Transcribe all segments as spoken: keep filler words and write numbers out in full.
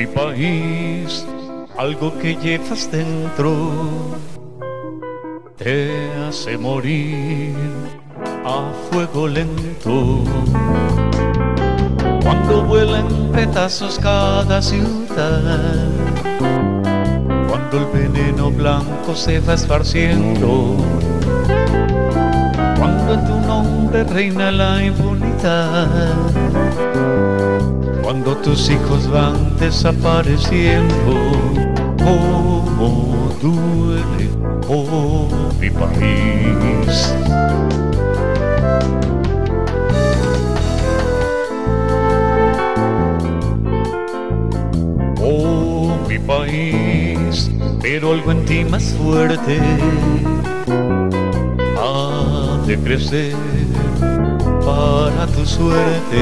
mi país, algo que llevas dentro te hace morir a fuego lento. Cuando vuela en petazos cada ciudad, cuando el veneno blanco se va esparciendo, cuando en tu nombre reina la impunidad, cuando tus hijos van desapareciendo, cómo duele, oh mi país. Oh mi país, pero algo en ti más fuerte ha de crecer para tu suerte.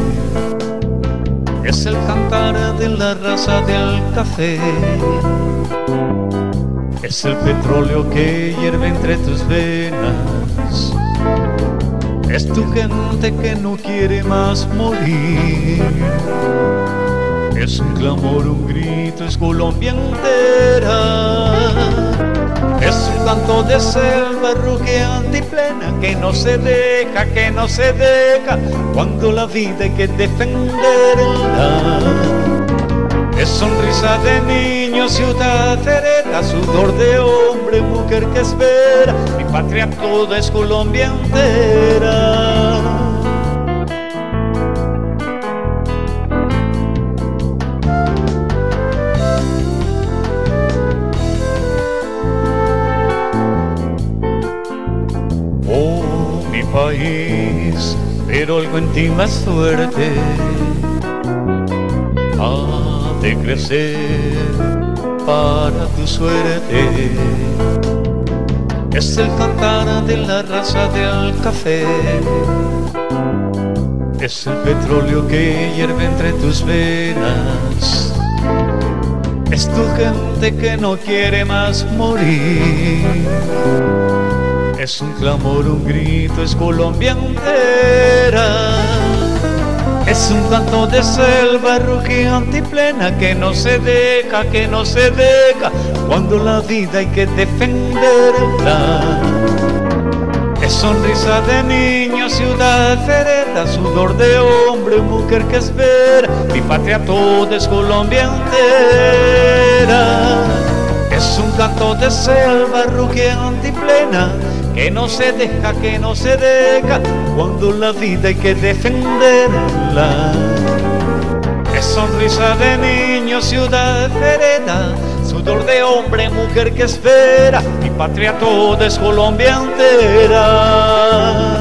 Es el cantar de la raza del café, es el petróleo que hierve entre tus venas, es tu gente que no quiere más morir. Es un clamor, un grito, es Colombia entera. Es un canto de selva rugiente y plena que no se deja, que no se deja, cuando la vida hay que defenderla. Es sonrisa de niño, ciudad hereda, sudor de hombre, mujer que espera. Mi patria toda es Colombia entera. Oh mi país, pero algo en ti más fuerte ha de crecer para tu suerte. Es el cantar de la raza del café, es el petróleo que hierve entre tus venas, es tu gente que no quiere más morir. Es un clamor, un grito, es Colombia entera. Es un canto de selva rugiente y plena que no se deja, que no se deja, cuando la vida hay que defenderla. Es sonrisa de niño, ciudad hereda, sudor de hombre, mujer que espera. Mi patria toda es Colombia entera. Es un canto de selva rugiente y plena que no se deja, que no se deja, cuando la vida hay que defenderla. Es sonrisa de niño, ciudad hereda, sudor de hombre, mujer que espera. Mi patria toda es Colombia entera.